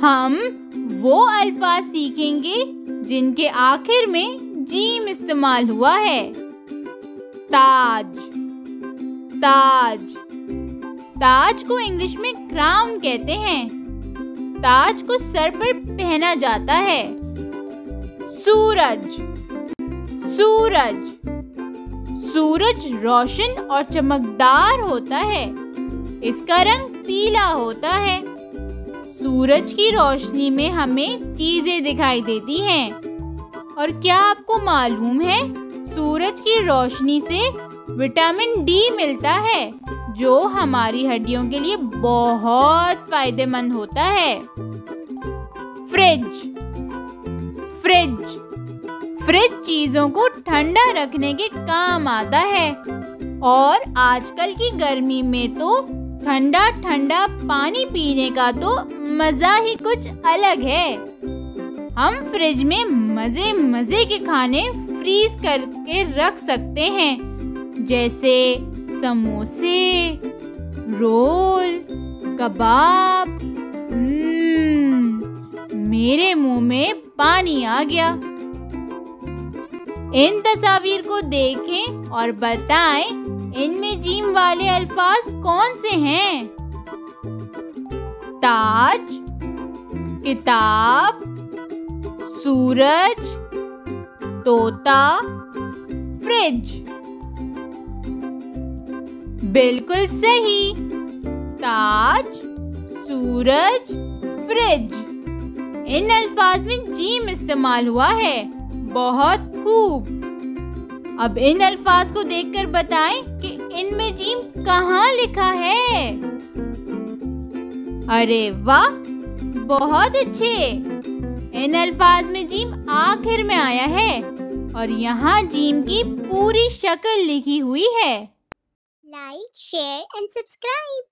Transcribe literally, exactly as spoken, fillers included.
हम वो अल्फाज सीखेंगे जिनके आखिर में जीम इस्तेमाल हुआ है। ताज। ताज ताज को इंग्लिश में क्राउन कहते हैं। ताज को सर पर पहना जाता है। सूरज। सूरज सूरज रोशन और चमकदार होता है। इसका रंग पीला होता है। सूरज की रोशनी में हमें चीजें दिखाई देती हैं। और क्या आपको मालूम है, सूरज की रोशनी से विटामिन डी मिलता है जो हमारी हड्डियों के लिए बहुत फायदेमंद होता है। फ्रिज। फ्रिज फ्रिज चीजों को ठंडा रखने के काम आता है। और आजकल की गर्मी में तो ठंडा ठंडा पानी पीने का तो मजा ही कुछ अलग है। हम फ्रिज में मजे मजे के खाने फ्रीज करके रख सकते हैं, जैसे समोसे, रोल, कबाब। हम्म, मेरे मुंह में पानी आ गया। इन तस्वीर को देखें और बताएं इनमें जीम वाले अल्फाज कौन से हैं। ताज, किताब, सूरज, तोता, फ्रिज। बिल्कुल सही। ताज, सूरज, फ्रिज। इन अल्फाज में जीम इस्तेमाल हुआ है। बहुत खूब। अब इन अल्फाज को देखकर बताएं कि इनमें जीम कहाँ लिखा है। अरे वाह, बहुत अच्छे। इन अल्फाज में जीम आखिर में आया है और यहाँ जीम की पूरी शक्ल लिखी हुई है। Like, share and subscribe.